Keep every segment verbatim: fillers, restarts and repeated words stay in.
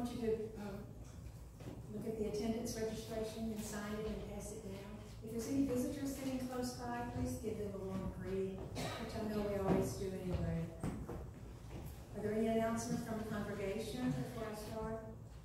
want you to um, look at the attendance registration and sign it and pass it down. If there's any visitors sitting close by, please give them a warm greeting, which I know we always do anyway. Are there any announcements from the congregation before I start?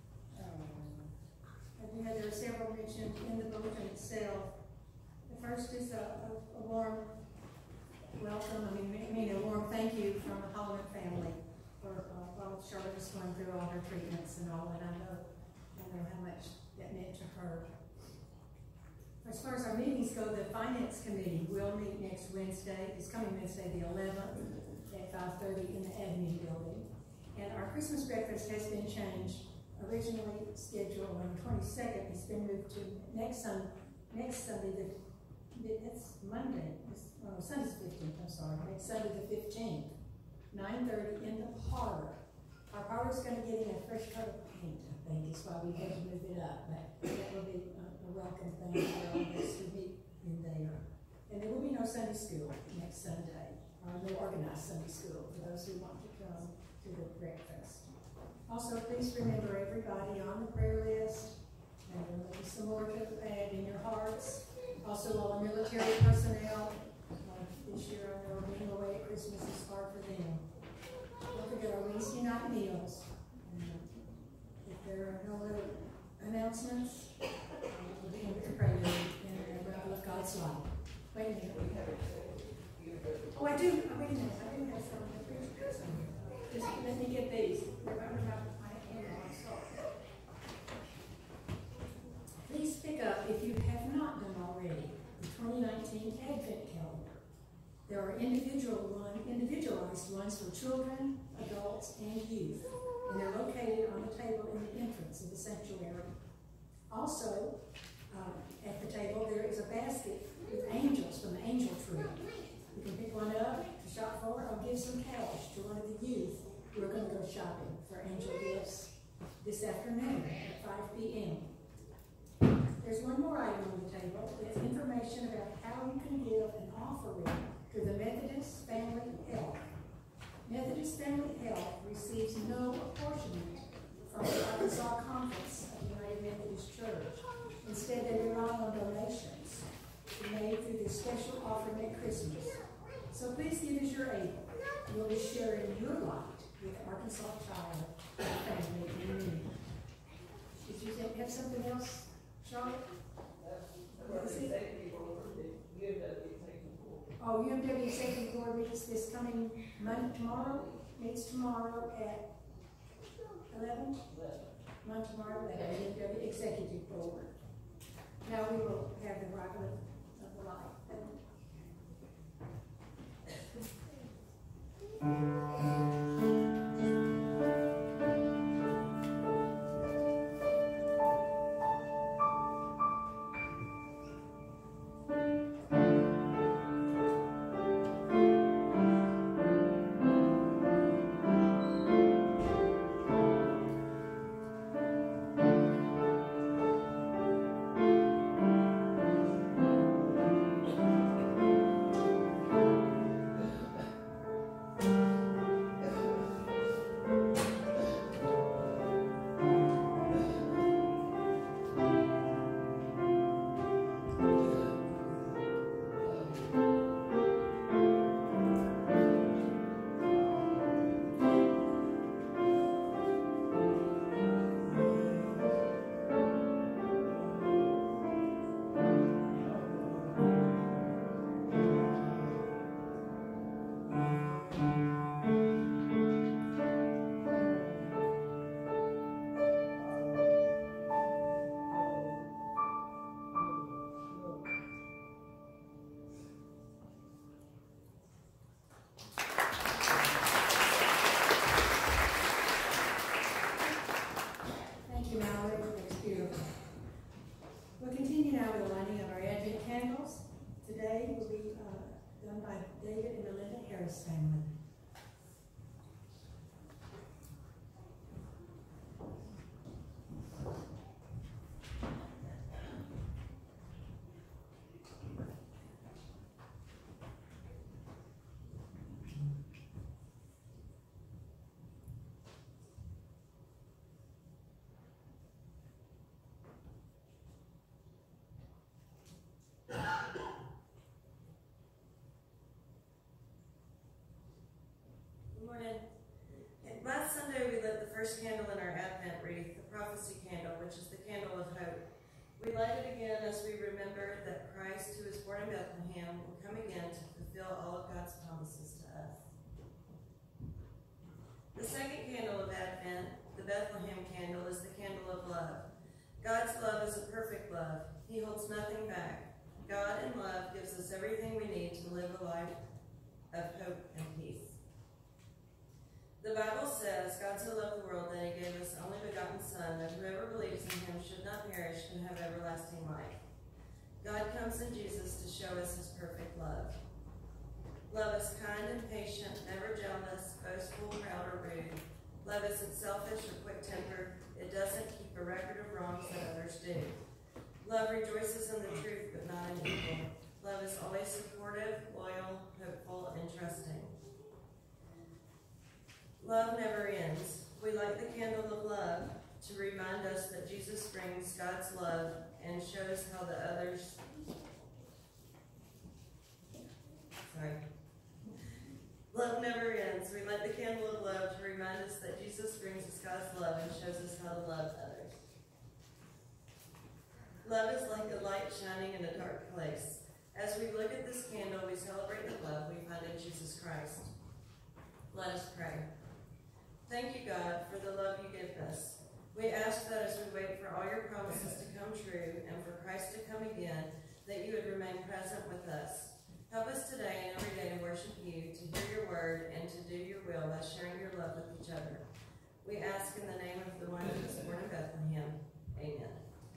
As we had, there are several mentioned in the bulletin itself. The first is a, a, a warm welcome, I mean, I mean a warm thank you from the Holland family for uh, while Charlotte was going through all her treatments and all, and I know, I know how much that meant to her. As far as our meetings go, the Finance Committee will meet next Wednesday, it's coming Wednesday the eleventh at five thirty in the admin building. And our Christmas breakfast has been changed. Originally scheduled on the twenty-second, it's been moved to next Sunday, next Sunday, the, it's Monday, it's, oh, Sunday's fifteenth, I'm sorry, next Sunday the fifteenth, nine thirty in the parlor. Our parlor's gonna get in a fresh coat of paint, I think, is why we had to move it up, but that will be a, a welcome thing for all of us to meet in there. And there will be no Sunday school next Sunday, or no organized Sunday school for those who want to come to the breakfast. Also, please remember everybody on the prayer list, and there will be some more to add in your hearts. Also, all the military personnel, uh, this year I know being away at Christmas is hard for them. Don't forget our Wednesday night meals. And if there are no other announcements, we'll begin with the prayer and the level of God's light. Wait a minute. Oh, I do. Oh, wait a minute. I do have some of the preachers. Just let me get these. Remember how I am. Please pick up, if you have not done already, the twenty nineteen Advent Calendar. There are individual one, individualized ones for children, adults, and youth, and they're located on the table in the entrance of the sanctuary. Also, uh, at the table, there is a basket with angels from the angel tree. You can pick one up to shop for, or give some cash to one of the youth who are going to go shopping for angel gifts this afternoon at five p m There's one more item on the table. It's information about how you can give an offering to the Methodist Family Health. Methodist Family Health receives no apportionment from the Arkansas Conference of the United Methodist Church. Instead, they rely on donations made through this special offering at Christmas. So please give as you're able. You'll be sharing your light with Arkansas Child and Family in need. Did you have something else, Charlotte? Oh, U M W Executive Board meets this coming Monday, tomorrow, meets tomorrow at eleven? Monday, tomorrow, at the U M W Executive Board. Now we will have the arrival of the light. Family. first candle in our Advent wreath, the prophecy candle, which is the candle of hope. We light it again as we remember that Christ, who is born in Bethlehem, will come again to fulfill all of God's promises to us. The second candle of Advent, the Bethlehem candle, is the candle of love. God's love is a perfect love. He holds nothing back. God in love gives us everything we need to live a life of hope and peace. The Bible says, God so loved the world that he gave his only begotten Son, that whoever believes in him should not perish and have everlasting life. God comes in Jesus to show us his perfect love. Love is kind and patient, never jealous, boastful, proud, or rude. Love isn't selfish or quick-tempered. It doesn't keep a record of wrongs that others do. Love rejoices in the truth, but not in evil. Love is always supportive, loyal, hopeful, and trusting. Love never ends. We light the candle of love to remind us that Jesus brings God's love and shows how the others... Sorry. Love never ends. We light the candle of love to remind us that Jesus brings us God's love and shows us how to love others. Love is like a light shining in a dark place. As we look at this candle, we celebrate the love we find in Jesus Christ. Let us pray. Thank you, God, for the love you give us. We ask that as we wait for all your promises to come true and for Christ to come again, that you would remain present with us. Help us today and every day to worship you, to hear your word, and to do your will by sharing your love with each other. We ask in the name of the one who was born in Bethlehem. Amen.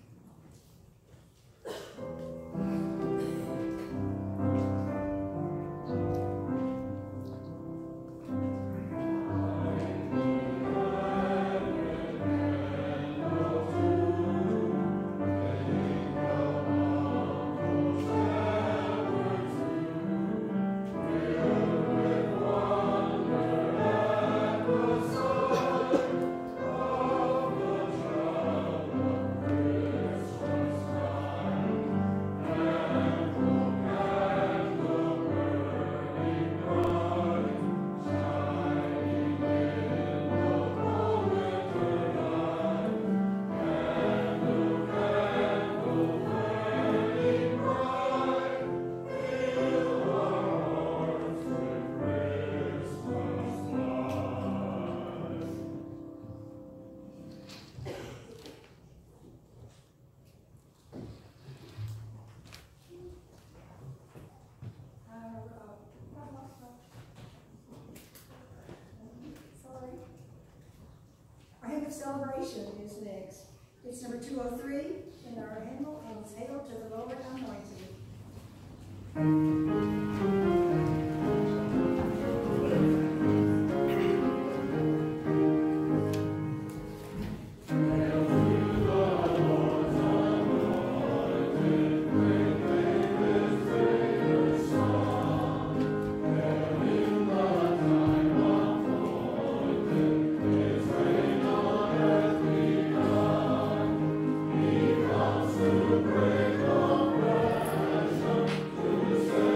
Celebration is next. It's number two oh three in our hymnal, and it's Hail to the Lord Anointed. To break oppression, to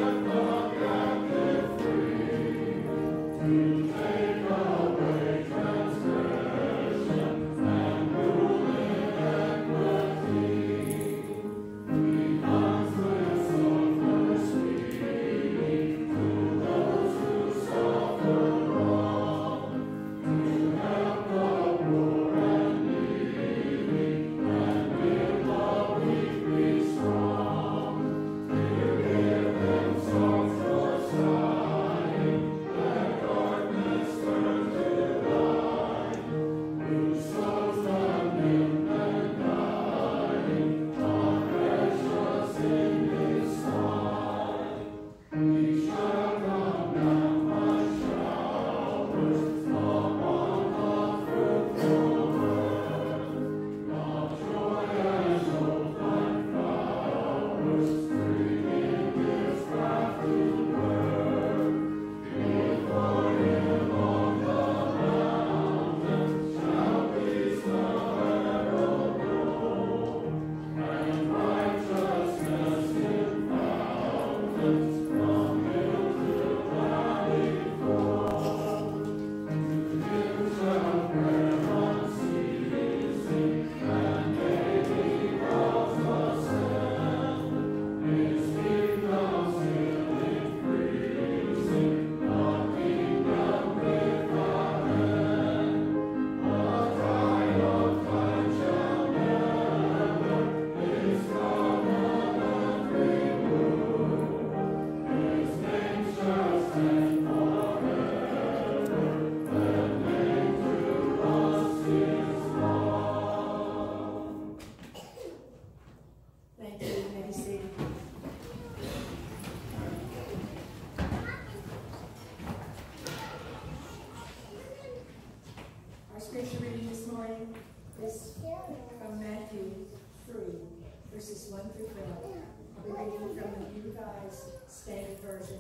Revised Standard Version.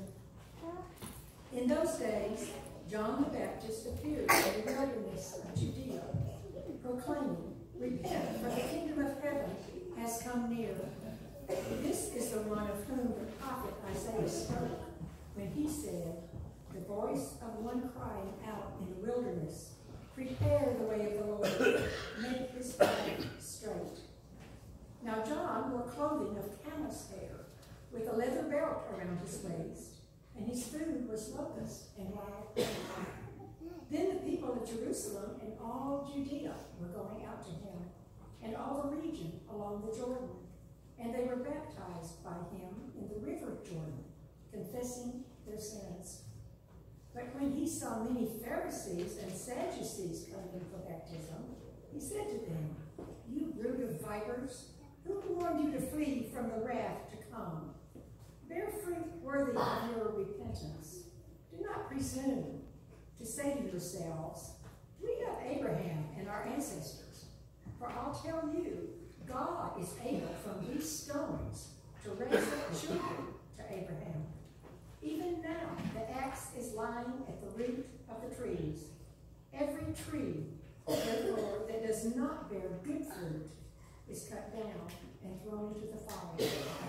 In those days, John the Baptist appeared in the wilderness of Judea, proclaiming, "Repent, for the kingdom of heaven has come near." This is the one of whom the prophet Isaiah spoke when he said, "The voice of one crying out in the wilderness, prepare the way of the Lord, make his path straight." Now John wore clothing of camel's hair, with a leather belt around his waist, and his food was locusts and wild honey. Then the people of Jerusalem and all Judea were going out to him, and all the region along the Jordan, and they were baptized by him in the river of Jordan, confessing their sins. But when he saw many Pharisees and Sadducees coming in for baptism, he said to them, "You brood of vipers, who warned you to flee from the wrath to come? Bear fruit worthy of your repentance. Do not presume to say to yourselves, 'We have Abraham and our ancestors.' For I'll tell you, God is able from these stones to raise up children to Abraham. Even now, the axe is lying at the root of the trees. Every tree, therefore, that does not bear good fruit is cut down and thrown into the fire.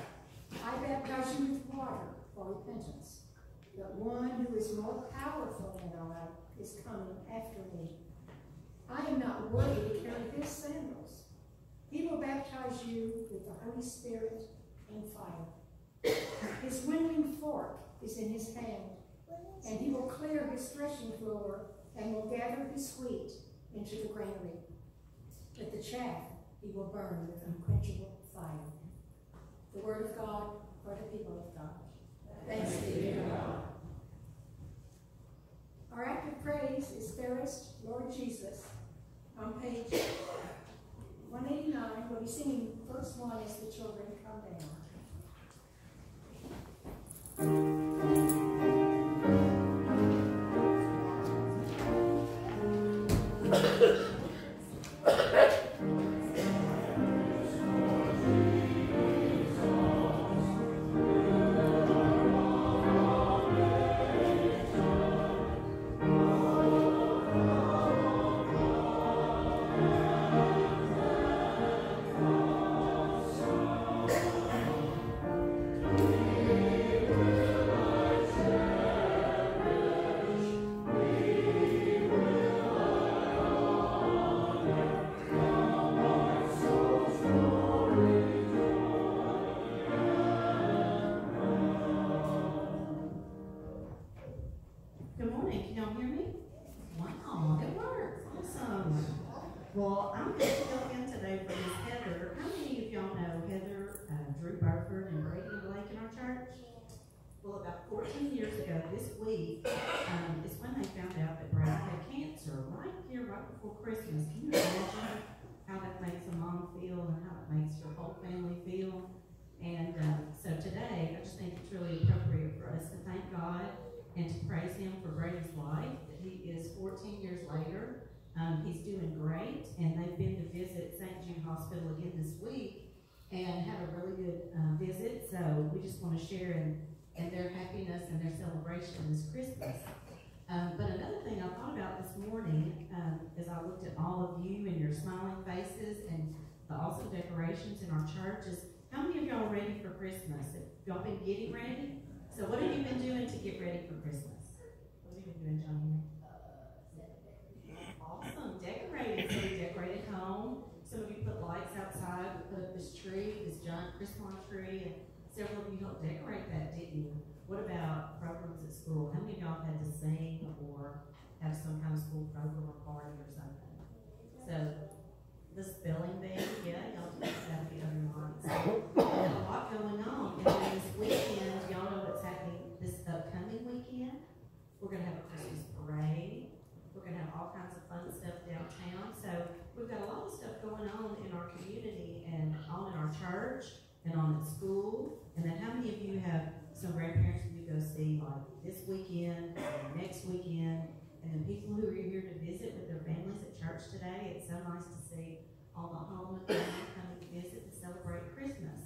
I baptize you with water for repentance, but one who is more powerful than I is coming after me. I am not worthy to carry his sandals. He will baptize you with the Holy Spirit and fire. His winnowing fork is in his hand, and he will clear his threshing floor and will gather his wheat into the granary. But the chaff he will burn with unquenchable fire." The word of God for the people of God. Thanks be to God. Our act of praise is Fairest Lord Jesus on page one eighty-nine. We'll be singing verse one as the children come down. Well, about fourteen years ago this week um, is when they found out that Brad had cancer right here, right before Christmas. Can you imagine how that makes a mom feel and how it makes your whole family feel? And um, so today, I just think it's really appropriate for us to thank God and to praise him for Brady's life, that he is fourteen years later. Um, he's doing great, and they've been to visit Saint Jude Hospital again this week and had a really good uh, visit. So we just want to share in and their happiness and their celebration this Christmas. Um, but another thing I thought about this morning, um, as I looked at all of you and your smiling faces and the awesome decorations in our church, is how many of y'all are ready for Christmas? Have y'all been getting ready? So what have you been doing to get ready for Christmas? What have you been doing, Johnny? Awesome, decorating. So we decorated home. Some of you put lights outside. We put up this tree, this giant Christmas tree, and several of you helped decorate that, didn't you? What about programs at school? How many of y'all had to sing or have some kind of school program or party or something? So, the spelling bee, yeah, y'all just have to be on your minds. So, a lot going on. And then this weekend, y'all know what's happening this upcoming weekend. We're going to have a Christmas parade. We're going to have all kinds of fun stuff downtown. So, we've got a lot of stuff going on in our community and on in our church and on at school. And then how many of you have some grandparents that you go see like this weekend, and next weekend, and then people who are here to visit with their families at church today? It's so nice to see all the home and family coming to visit to celebrate Christmas.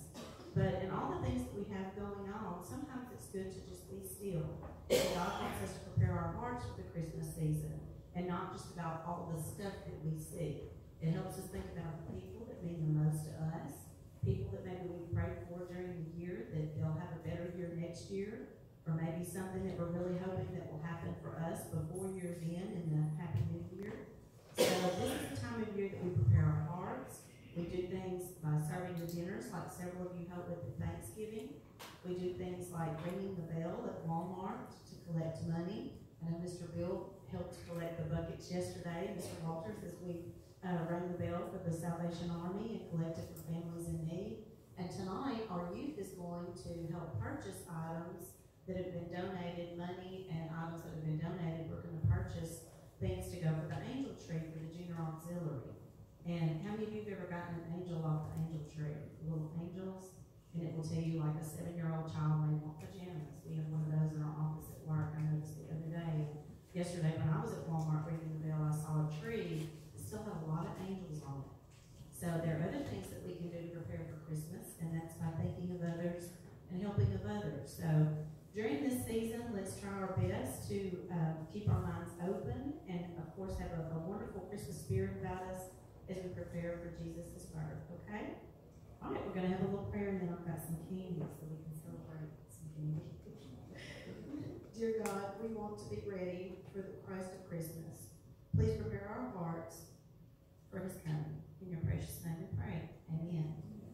But in all the things that we have going on, sometimes it's good to just be still. And God wants us to prepare our hearts for the Christmas season, and not just about all the stuff that we see. It helps us think about the people that mean the most to us, people that maybe we prayed for during the year, that they'll have a better year next year, or maybe something that we're really hoping that will happen for us before year's end in the Happy New Year. So this is the time of year that we prepare our hearts. We do things by serving the dinners, like several of you help with the Thanksgiving. We do things like ringing the bell at Walmart to collect money. I know Mister Bill helped collect the buckets yesterday, Mister Walters, as we uh, rang the bell for the Salvation Army and collected for families in need. And tonight, our youth is going to help purchase items that have been donated, money and items that have been donated. We're going to purchase things to go for the angel tree for the junior auxiliary. And how many of you have ever gotten an angel off the angel tree? Little angels? And it will tell you, like, a seven-year-old child may want pajamas. We have one of those in our office at work. I noticed the other day. Yesterday when I was at Walmart ringing the bell, I saw a tree that still had a lot of angels on it. So there are other things that we can do to prepare for Christmas, and that's by thinking of others and helping of others. So during this season, let's try our best to um, keep our minds open and, of course, have a, a wonderful Christmas spirit about us as we prepare for Jesus' birth, okay? All right, we're going to have a little prayer, and then I've got some candy so we can celebrate some candy. Dear God, we want to be ready for the Christ of Christmas. Please prepare our hearts for his coming. In your precious name we pray. Amen.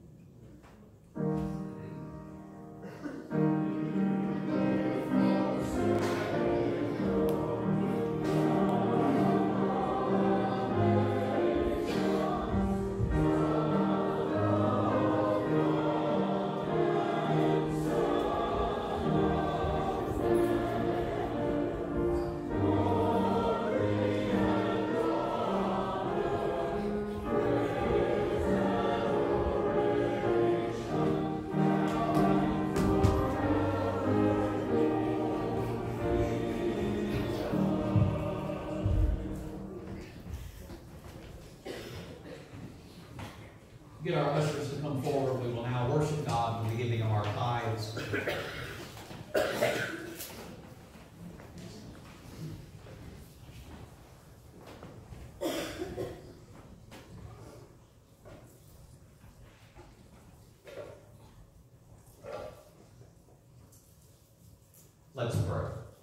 Get our ushers to come forward. We will now worship God with the giving of our tithes. Let's pray.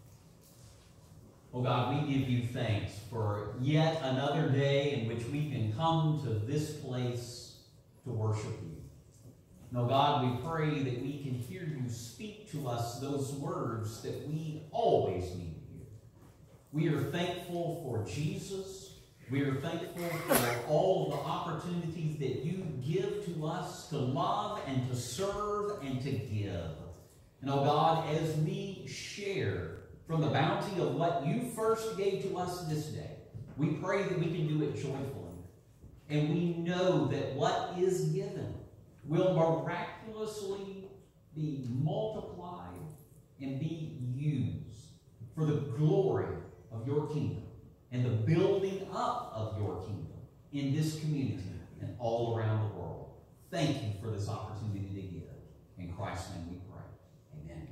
Oh God, we give you thanks for yet another day in which we can come to this place to worship you. Now, God, we pray that we can hear you speak to us those words that we always need to hear. We are thankful for Jesus. We are thankful for all the opportunities that you give to us to love and to serve and to give. And, oh God, as we share from the bounty of what you first gave to us this day, we pray that we can do it joyfully. And we know that what is given will miraculously be multiplied and be used for the glory of your kingdom and the building up of your kingdom in this community and all around the world. Thank you for this opportunity to give. In Christ's name we pray. Amen.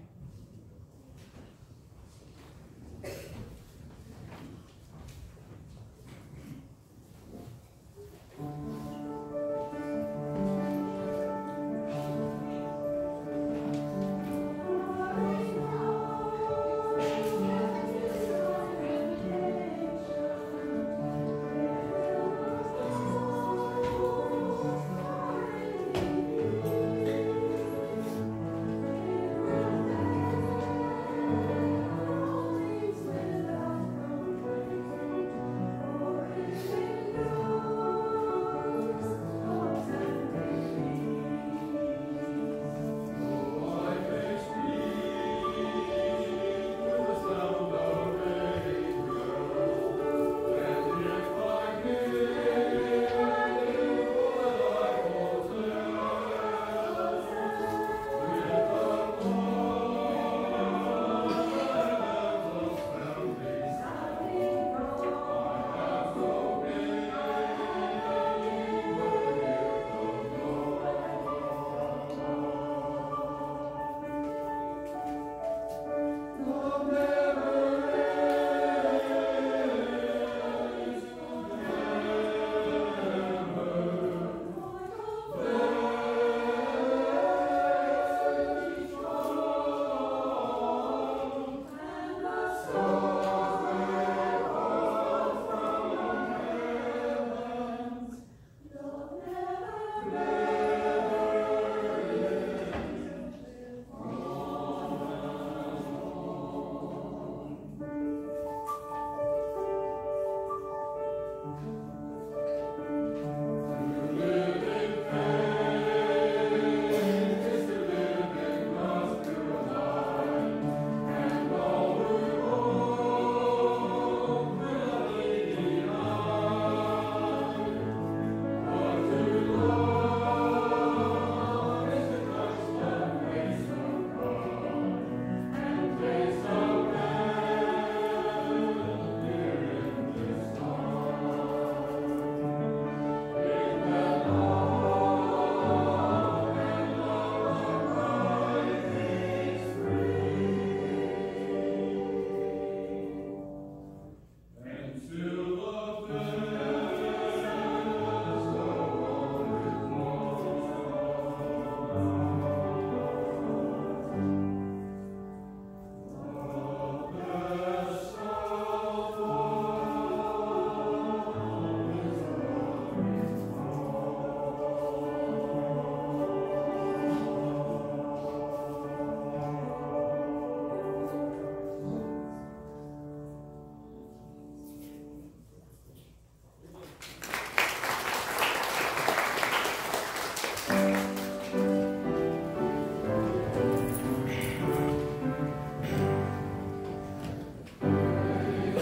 Thank you.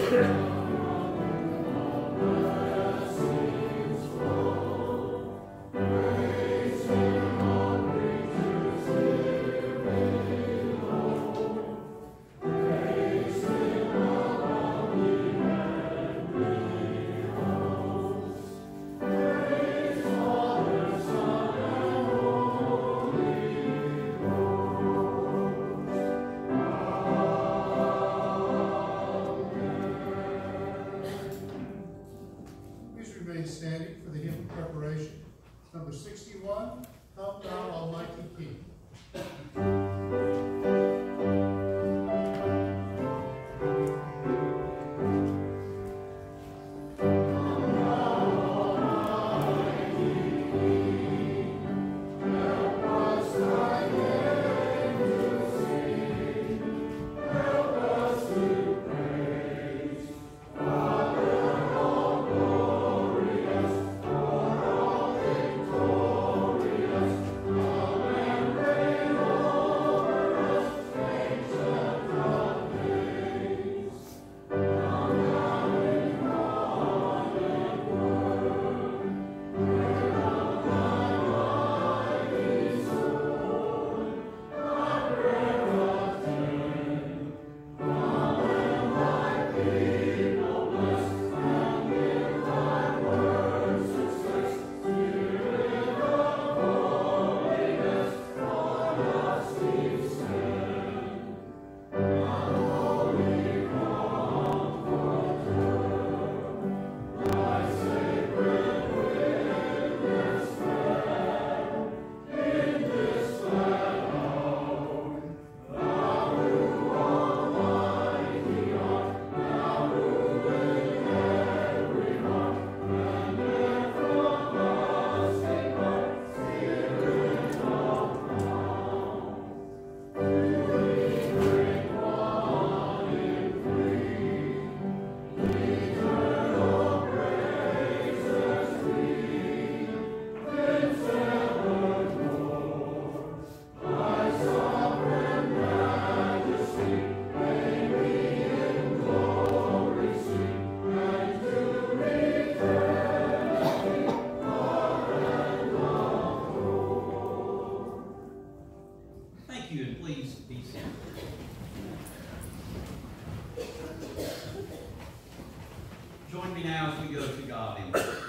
Standing for the hymn of preparation. Number sixty-one, Come Thou Almighty King. Join me now as we go to God in prayer.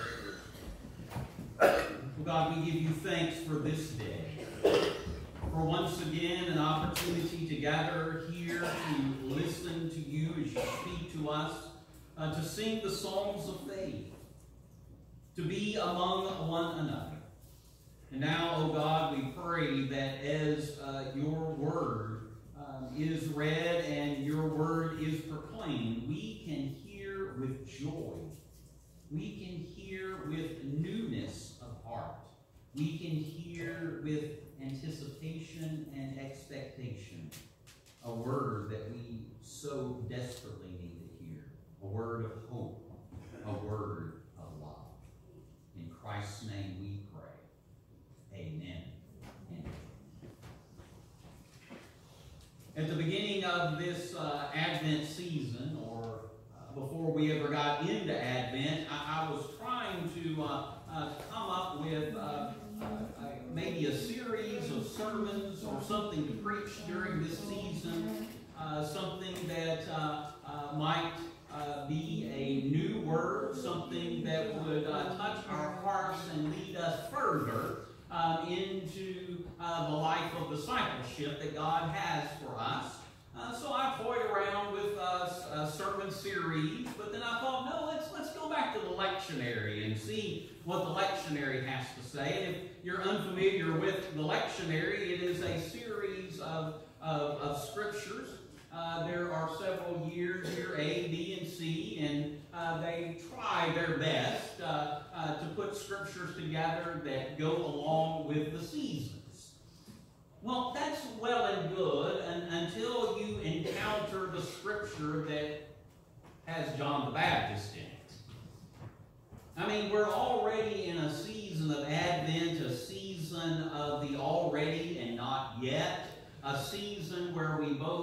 Well, God, we give you thanks for this day, for once again an opportunity to gather here to listen to you as you speak to us, uh, to sing the songs of faith, to be among one another. And now, O God, we pray that as uh, your word um, is read and your word is proclaimed, we can hear with joy. We can hear with newness of heart. We can hear with anticipation and expectation a word that we so desperately need to hear, a word of hope, a word of love. In Christ's name we pray. Amen. Amen. At the beginning of this uh, Advent season, or uh, before we ever got into Advent, I, I was trying to uh, uh, come up with uh, uh, uh, maybe a series of sermons or something to preach during this season, uh, something that uh, uh, might uh, be a new word, something that would uh, touch our hearts and lead us further Uh, into uh, the life of discipleship that God has for us. Uh, so I toyed around with uh, a sermon series, but then I thought, no, let's let's go back to the lectionary and see what the lectionary has to say. And if you're unfamiliar with the lectionary, it is a series of, of, of scriptures. Uh, there are several years here, A, B, and C, and uh, they try their best uh, uh, to put scriptures together that go along with the seasons. Well, that's well and good and, until you encounter the scripture that has John the Baptist in it. I mean, we're already in a season of Advent, a season of the already and not yet, a season where we both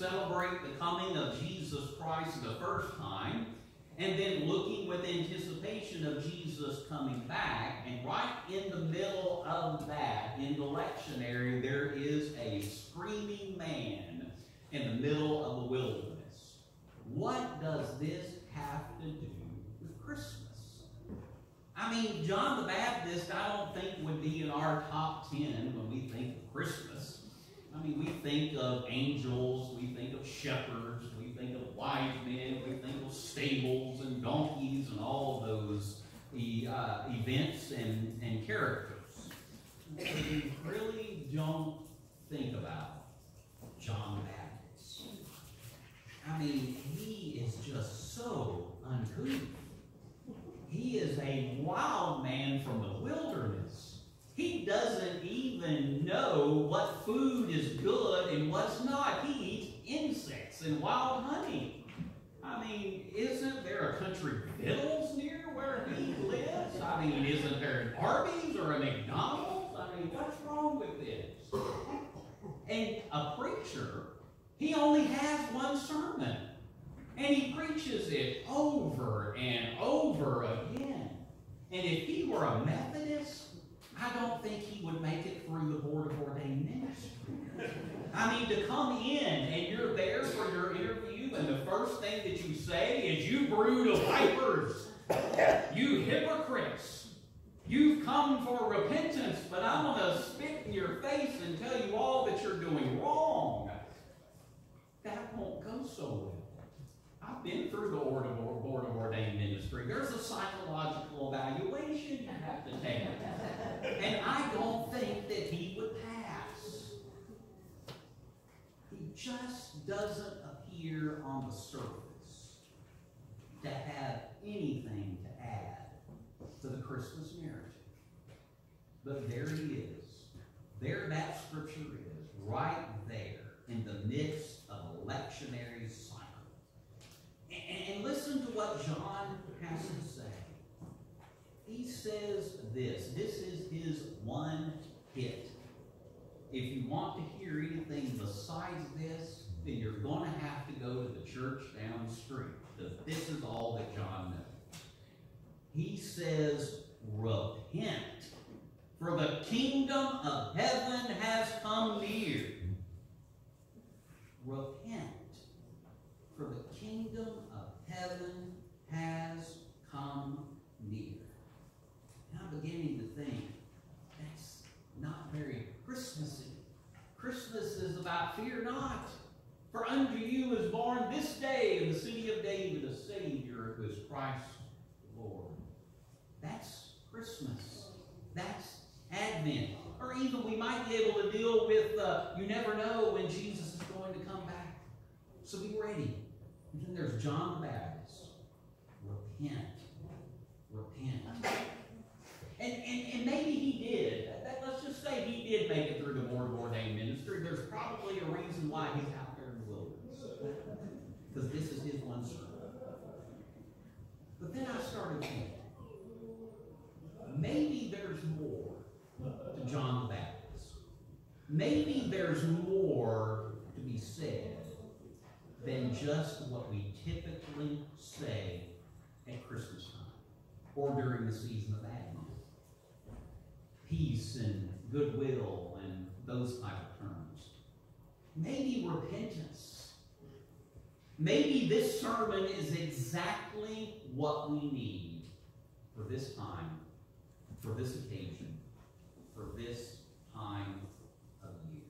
celebrate the coming of Jesus Christ the first time, and then looking with anticipation of Jesus coming back. And right in the middle of that, in the lectionary, there is a screaming man in the middle of the wilderness. What does this have to do with Christmas? I mean, John the Baptist, I don't think would be in our top ten when we think of Christmas. I mean, we think of angels, we think of shepherds, we think of wise men, we think of stables and donkeys and all of those uh, events and, and characters. But we really don't think about John the Baptist. I mean, he is just so uncouth. He is a wild man from the wilderness. He doesn't even know what food is good and what's not. He eats insects and wild honey. I mean, isn't there a Country Vittles near where he lives? I mean, isn't there an Arby's or a McDonald's? I mean, what's wrong with this? And a preacher, he only has one sermon. And he preaches it over and over again. And if he were a Methodist, I don't think he would make it through the Board of Ordained Ministry. I mean, to come in and you're there for your interview and the first thing that you say is, "You brood of vipers, you hypocrites, you've come for repentance, but I'm going to spit in your face and tell you all that you're doing wrong." That won't go so well. I've been through the Board of Ordained Ministry. There's a psychological evaluation you have to take. And I don't think that he would pass. He just doesn't appear on the surface to have anything to add to the Christmas narrative. But there he is. There that scripture is, right there in the midst of a lectionary cycle. And, and listen to what John has to say. He says this. This is his one hit. If you want to hear anything besides this, then you're going to have to go to the church down the street, because this is all that John knows. He says, "Repent, for the kingdom of heaven has come near." Repent, for the kingdom of heaven has come near. And I'm beginning to think, that's not very Christmassy. Christmas is about fear not, for unto you is born this day in the city of David a Savior who is Christ the Lord. That's Christmas. That's Advent. Or even we might be able to deal with, uh, you never know when Jesus is going to come back. So be ready. And then there's John the Baptist. Repent. Repent. And, and, and maybe he did. That, let's just say he did make it through the Board of Ordained Ministry. There's probably a reason why he's out there in the wilderness. Because this is his one sermon. But then I started thinking, maybe there's more to John the Baptist. Maybe there's more to be said than just what we typically say at Christmas time or during the season of Advent. Peace and goodwill and those type of terms. Maybe repentance. Maybe this sermon is exactly what we need for this time, for this occasion, for this time of year.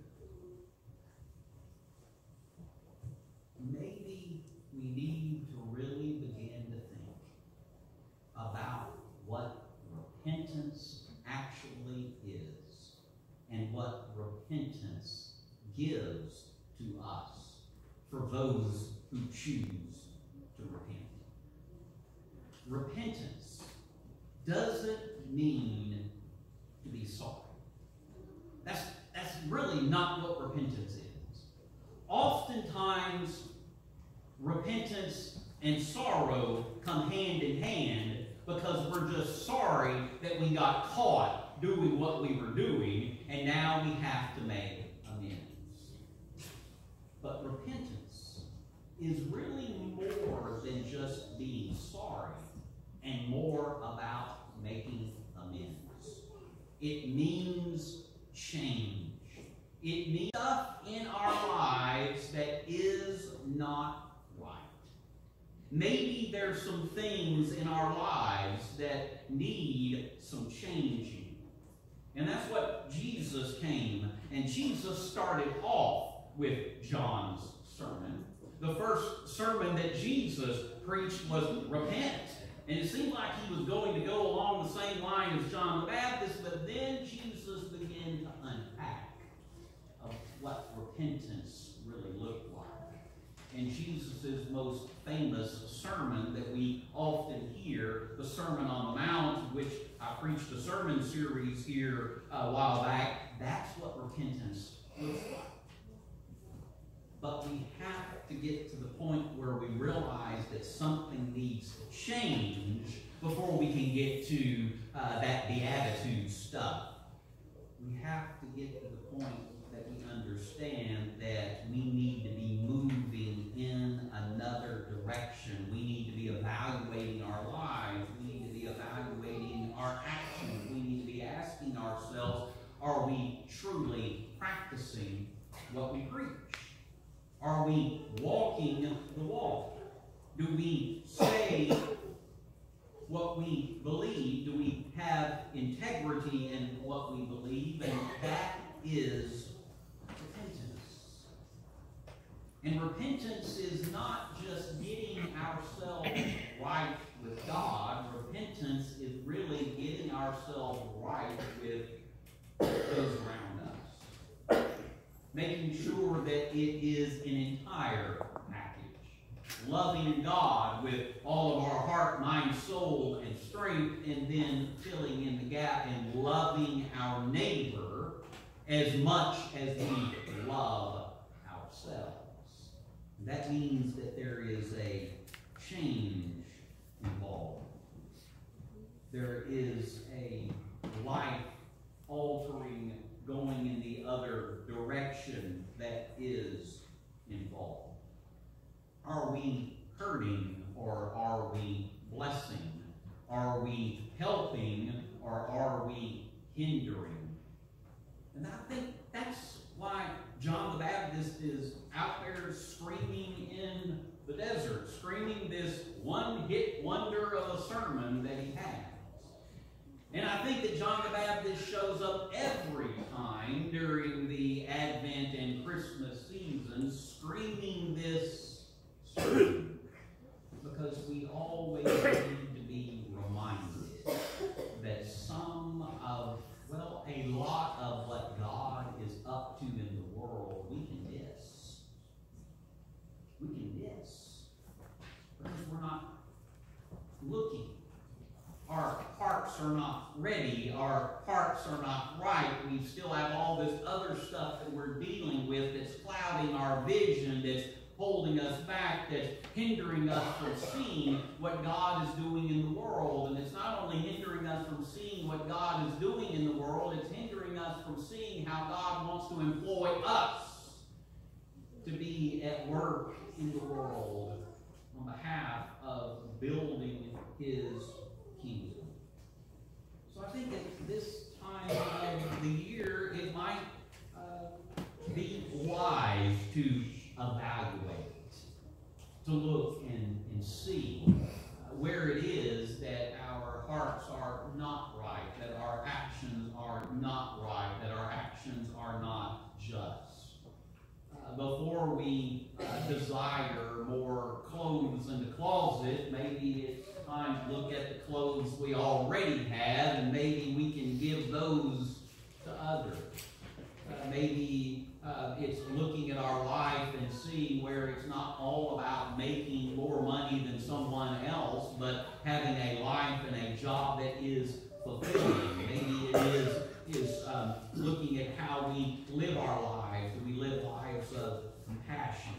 Maybe we need to really begin to think about what repentance actually is and what repentance gives to us for those who choose to repent. Repentance doesn't mean to be sorry. That's, that's really not what repentance is. Oftentimes, repentance and sorrow come hand in hand because we're just sorry that we got caught doing what we were doing, and now we have to make amends. But repentance is really more than just being sorry and more about making amends. It means change. It means stuff in our lives that is not right. Maybe there's some things in our lives that need some changing. And that's what Jesus came, and Jesus started off with John's sermon. The first sermon that Jesus preached was repent. And it seemed like he was going to go along the same line as John the Baptist, but then Jesus began to unpack of what repentance really looked like. And Jesus' most famous sermon that we often hear, the Sermon on the Mount, which I preached a sermon series here a while back, that's what repentance looks like. But we have to get to the point where we realize that something needs to change before we can get to uh, that beatitude stuff. We have to get to the point that we understand that we need to be moving in another direction. We need to be evaluating our lives. We need to be evaluating our actions. We need to be asking ourselves, are we truly practicing what we preach? Are we walking the walk? Do we say what we believe? Do we have integrity in what we believe? And that is repentance. And repentance is not just getting ourselves right with God. Repentance is really getting ourselves right with those around us. Making sure that it is an entire package. Loving God with all of our heart, mind, soul, and strength, and then filling in the gap and loving our neighbor as much as we love ourselves. That means that there is a change involved. There is a life-altering going in the other direction that is involved. Are we hurting or are we blessing? Are we helping or are we hindering? And I think that's why John the Baptist is out there screaming in the desert, screaming this one-hit wonder of a sermon that he has. And I think that John the Baptist shows up every time during the Advent and Christmas season screaming this sermon, because we always need to be reminded that some of, well, a lot of what God is up to in the world, we can miss. We can miss because we're not looking. Our hearts are not ready. Our hearts are not right. We still have all this other stuff that we're dealing with that's clouding our vision, that's holding us back, that's hindering us from seeing what God is doing in the world. And it's not only hindering us from seeing what God is doing in the world, it's hindering us from seeing how God wants to employ us to be at work in the world on behalf of building His kingdom. So I think at this time of the year, it might uh, be wise to evaluate, to look and, and see uh, where it is that our hearts are not right, that our actions are not right, that our actions are not just. Uh, before we uh, desire more clothes in the closet, maybe it's time to look at the clothes we already have, and maybe we can give those to others. Uh, maybe uh, it's looking at our life and seeing where it's not all about making more money than someone else, but having a life and a job that is fulfilling. Maybe it is, is um, looking at how we live our lives. Do we live lives of compassion?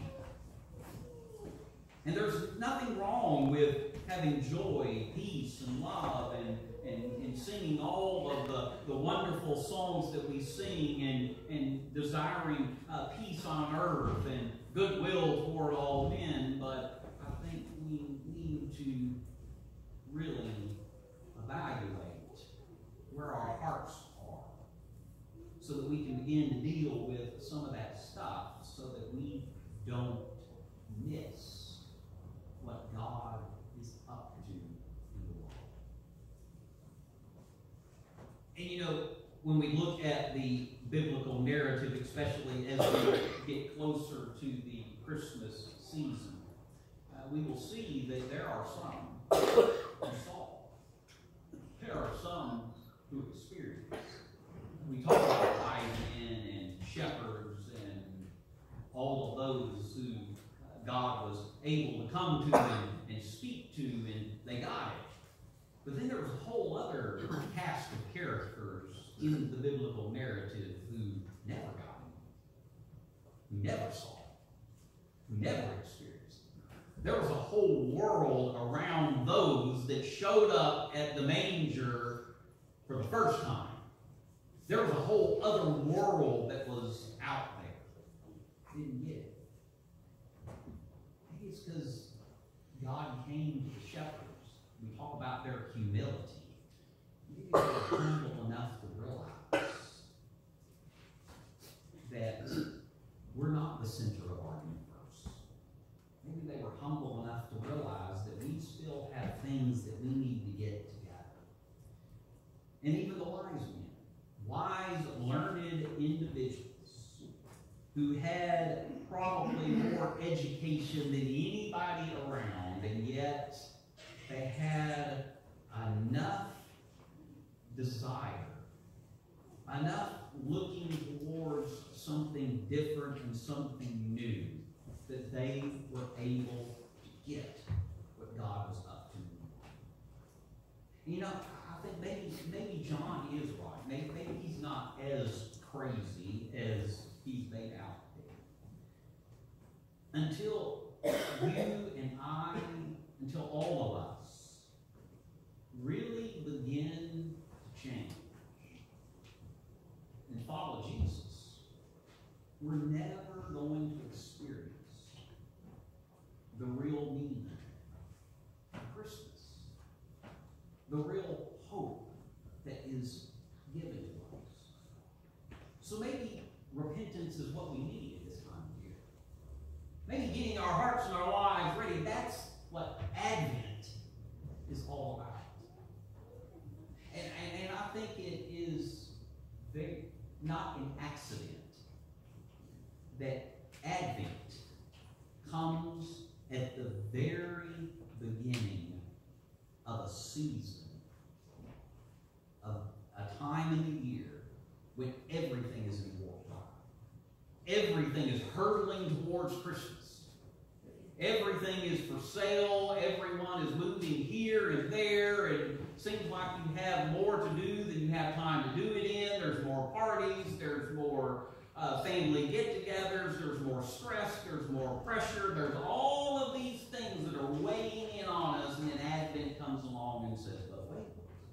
And there's nothing wrong with having joy, peace, and love, and, and, and singing all of the, the wonderful songs that we sing, and, and desiring uh, peace on earth and goodwill toward all men, but I think we need to really evaluate where our hearts are so that we can begin to deal with some of that stuff so that we don't miss what God is up to in the world. And you know, when we look at the biblical narrative, especially as we get closer to the Christmas season, uh, we will see that there are some who saw. There are some who experienced. We talk about wise men and shepherds and all of those who uh, God was able to come to and, and speak to, and they got it. But then there was a whole other cast of characters in the biblical narrative who never got it, who never saw it, who never experienced it. There was a whole world around those that showed up at the manger for the first time. There was a whole other world that was out there. Didn't get it. Maybe it's because God came to the shepherds. We talk about their humility. Maybe they were humble enough to realize that we're not the center of our universe. Maybe they were humble enough to realize that we still have things that we need to get together. And even the wise men, wise, learned individuals who had probably more education than anybody around, and yet they had enough desire, enough looking towards something different and something new, that they were able to get what God was up to. You know, I think maybe maybe John is right. Maybe, maybe he's not as crazy as he's made out to be. Until you and I, until all of us, really begin to change and follow Jesus, we're never going to experience the real meaning of Christmas, the real hope that is given to us. So maybe repentance is what we need at this time of year. Maybe getting our hearts and our lives ready, that's what Advent is all about. And, and, and I think it is very, not an accident that Advent comes at the very beginning of a season, of a time in the year when everything is in wartime. Everything is hurtling towards Christmas. Everything is for sale. Everyone is moving here and there. And it seems like you have more to do than you have time to do it in. There's more parties. There's more uh, family get-togethers. There's more stress. There's more pressure. There's all of these things that are weighing in on us. And then Advent comes along and says, but wait.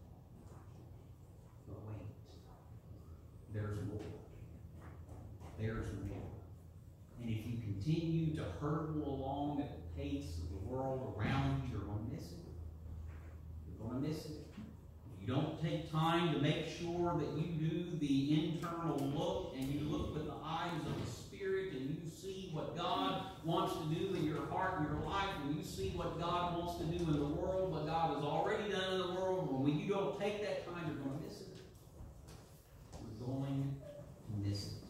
But wait. There's more. There's more. And if you continue to hurtle along at the pace of the world around you, you're going to miss it. You're going to miss it. If you don't take time to make sure that you do the internal look and you look with the eyes of the Spirit and you see what God wants to do in your heart and your life, and you see what God wants to do in the world, what God has already done in the world, when you don't take that time, you're going to miss it. You're going to miss it.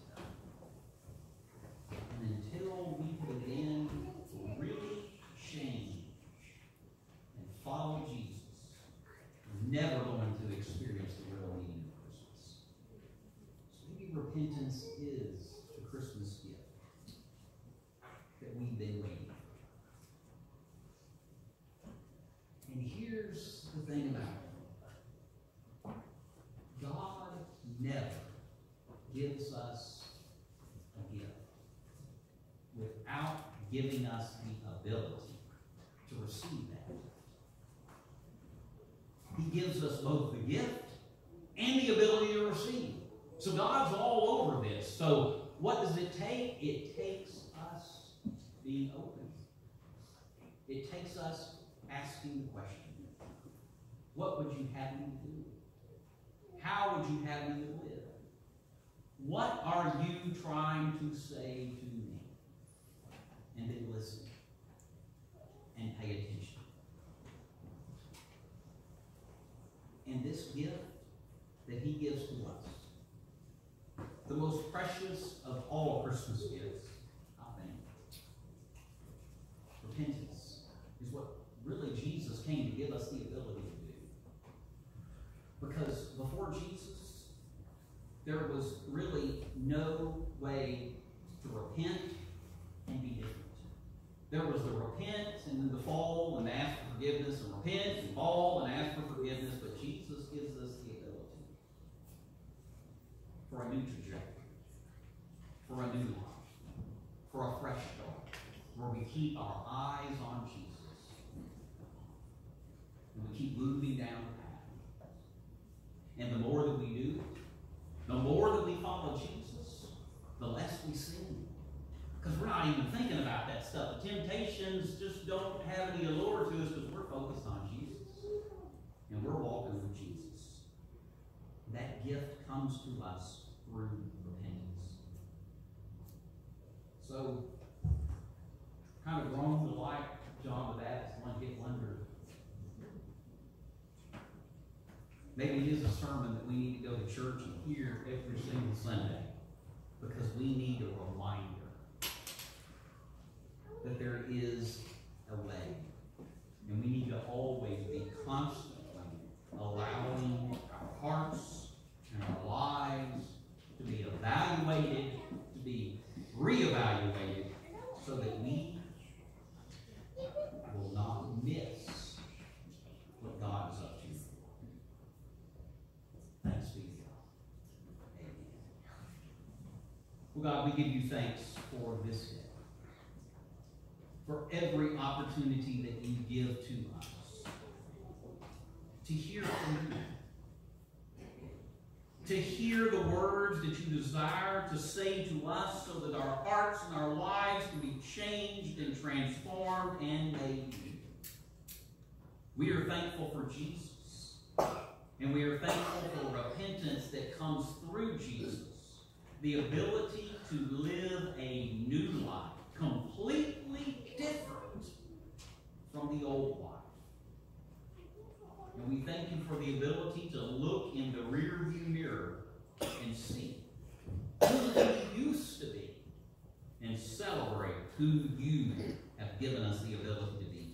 Until we begin to really change and follow Jesus, we're never going to experience the real meaning of Christmas. So maybe repentance is the Christmas gift that we've been waiting for. And here's the thing about it. God never gives us a gift without giving us the ability to receive that. He gives us both the gift and the ability to receive. So God's all over this. So what does it take? It takes us us asking the question, what would you have me do? How would you have me live? What are you trying to say to me? And then listen and pay attention. And this gift that he gives to us, the most precious of all Christmas gifts, I think, repentance, is what really Jesus came to give us the ability to do. Because before Jesus, there was really no way to repent and be different. There was the repent and then the fall and ask for forgiveness, and repent and fall and ask for forgiveness, but Jesus gives us the ability for a new trajectory, for a new life, for a fresh start, where we keep our eyes on Jesus and we keep moving down the path. And the more that we do, the more that we follow Jesus, the less we sin. Because we're not even thinking about that stuff. The temptations just don't have any allure to us because we're focused on Jesus. And we're walking with Jesus. That gift comes to us through repentance. So, kind of grown to like John the Baptist, one hit wonder. Maybe it is a sermon that we need to go to church and hear every single Sunday. Because we need a reminder that there is a way. And we need to always be constantly allowing our hearts and our lives to be evaluated, to be reevaluated, so that we will not miss what God is up to. Thanks be to God. Amen. Well, God, we give you thanks for this day, for every opportunity that you give to us to hear from you, to hear the words that you desire to say to us so that our hearts and our lives can be changed and transformed and made new. We are thankful for Jesus, and we are thankful for repentance that comes through Jesus, the ability to live a new life, completely different from the old life. And we thank you for the ability to look in the rearview mirror and see who we used to be and celebrate who you have given us the ability to be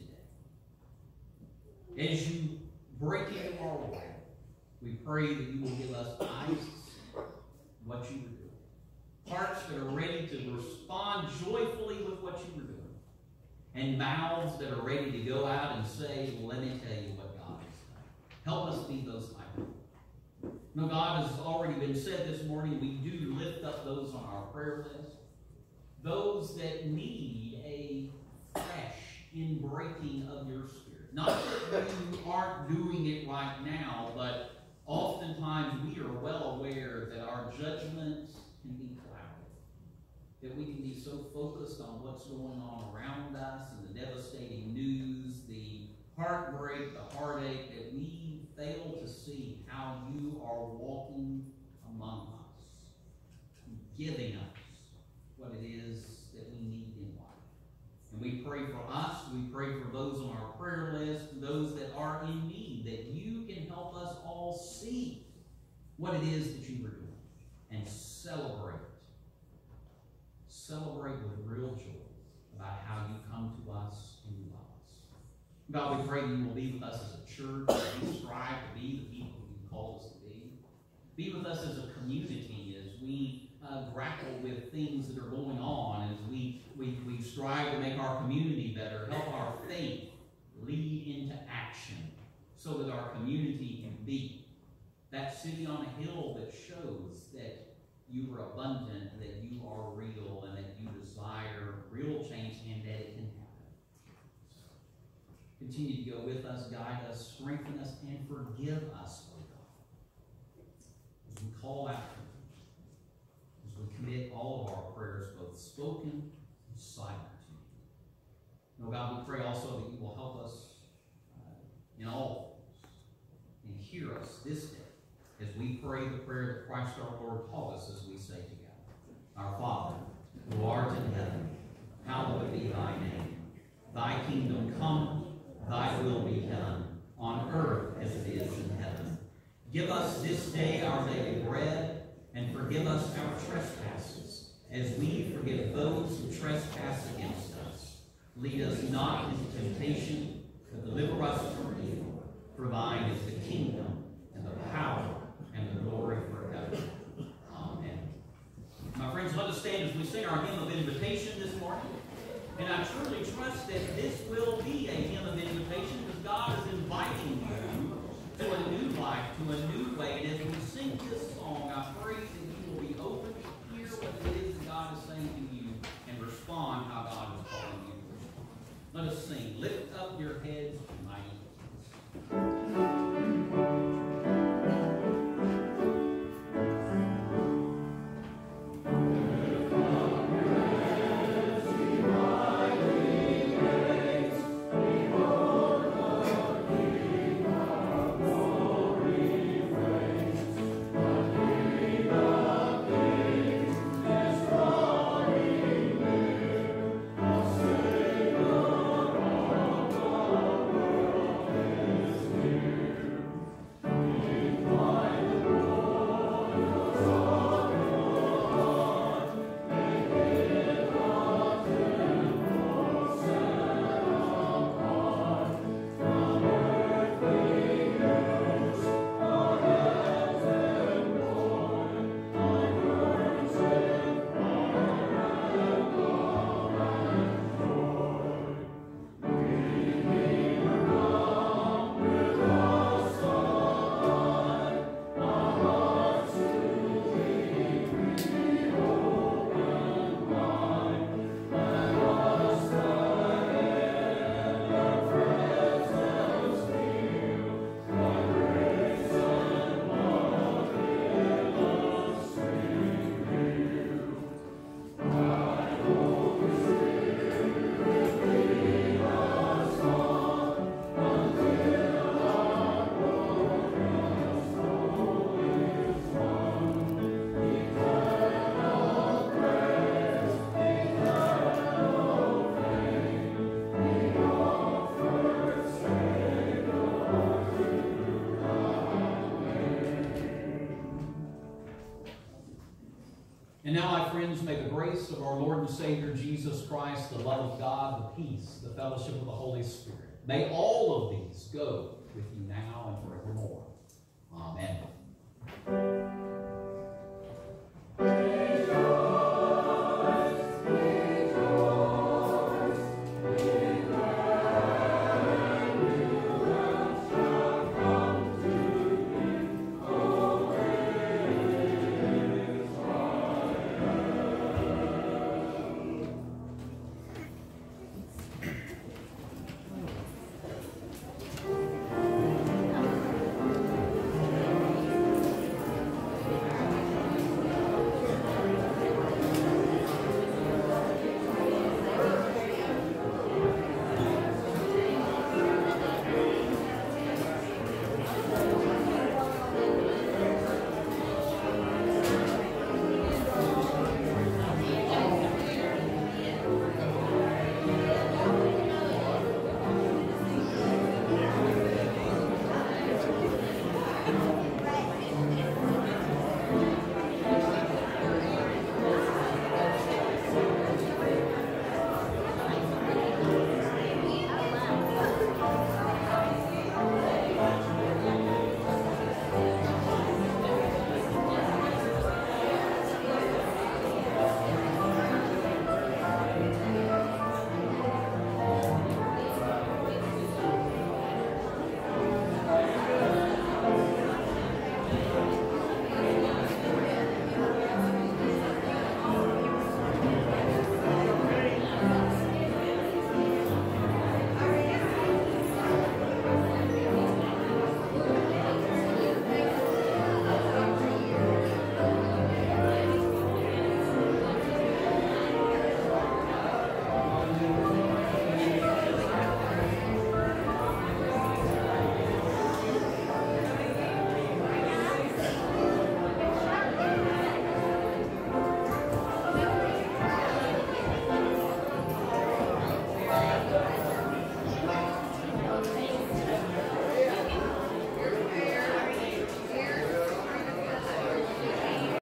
today. As you break into our world, we pray that you will give us eyes to see what you are doing, hearts that are ready to respond joyfully with what you are doing, and mouths that are ready to go out and say, well, let me tell you what God has done. Help us be those type of people. Now, God has already been said this morning, we do lift up those on our prayer list, those that need a fresh inbreaking of your Spirit. Not that you aren't doing it right now, but oftentimes we are well aware that our judgments can be clouded, that we can be so focused on what's going on around us and the devastating news, the heartbreak, the heartache, that we fail to see how you are walking among us, giving us what it is that we need in life. And we pray for us, we pray for those on our prayer list, those that are in need, that you can help us all see what it is that you are doing and celebrate. Celebrate with real joy about how you come to us and you love us. God, we pray you will be with us as a church, as we strive to be the people you called us to be. Be with us as a community as we uh, grapple with things that are going on, as we, we, we strive to make our community better, help our faith lead into action so that our community can be that city on a hill that shows that you are abundant, that you are real, and that you desire real change and that it can happen. Continue to go with us, guide us, strengthen us, and forgive us, O God. As we call out to you, as we commit all of our prayers, both spoken and silent, to you. And, oh God, we pray also that you will help us uh, in all things and hear us this day as we pray the prayer that Christ our Lord taught us as we say together. Our Father, who art in heaven, hallowed be thy name. Thy kingdom come, thy will be done, on earth as it is in heaven. Give us this day our daily bread, and forgive us our trespasses, as we forgive those who trespass against us. Lead us not into temptation, but deliver us from evil. For thine is the kingdom, and the power, and the glory forever. Amen. My friends, let us stand as we sing our hymn of invitation this morning. And I truly trust that this will be a hymn of invitation, because God is inviting you to a new life, to a new way. And as we sing this song, I pray that you will be open to hear what it is that God is saying to you and respond how God is calling you to respond. Let us sing, Lift Up Your Heads, Mighty Ones. And now, my friends, may the grace of our Lord and Savior Jesus Christ, the love of God, the peace, the fellowship of the Holy Spirit, may all of these go with you now and forevermore. Amen.